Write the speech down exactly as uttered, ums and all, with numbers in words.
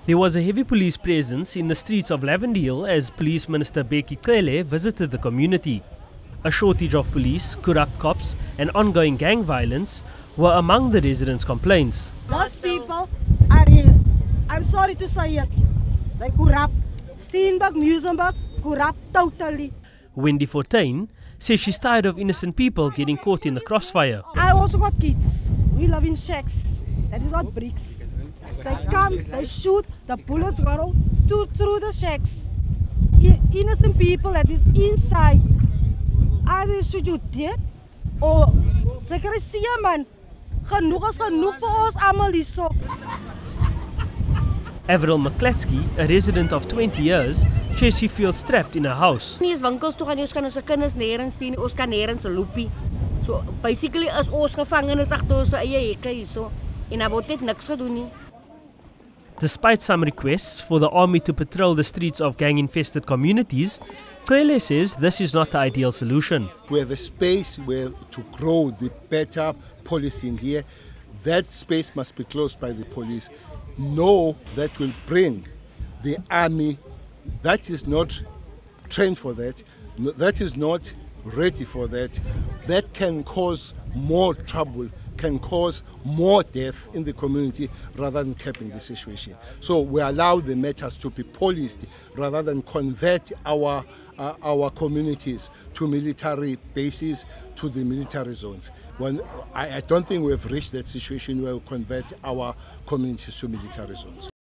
There was a heavy police presence in the streets of Lavendale as Police Minister Bheki Cele visited the community. A shortage of police, corrupt cops and ongoing gang violence were among the residents' complaints. Those people are in, I'm sorry to say it, they corrupt. Steenberg, Musenberg, corrupt totally. Wendy Fortuin says she's tired of innocent people getting caught in the crossfire. I also got kids. We live in shacks. That is not bricks. They come, they shoot, the bullets go to, through the shacks. I, innocent people that is inside. Either should you dead or zeker is see man. Genoeg is genoeg vir ons almal hierso. Avril McClatsky, a resident of twenty years, says she feels trapped in her house. Nie is winkels toe gaan nie, ons kan ons kinders nêrens sien, ons kan nêrens loopie. So basically is ons gevangenes agter ons eie hekke hierso en daar word net niks gedoen nie. Despite some requests for the army to patrol the streets of gang-infested communities, Cele says this is not the ideal solution. We have a space where to grow the better policing here. That space must be closed by the police. No, that will bring the army that is not trained for that, that is not ready for that, that can cause more trouble, can cause more death in the community rather than capping the situation. So we allow the matters to be policed rather than convert our uh, our communities to military bases, to the military zones. When, I, I don't think we have reached that situation where we convert our communities to military zones.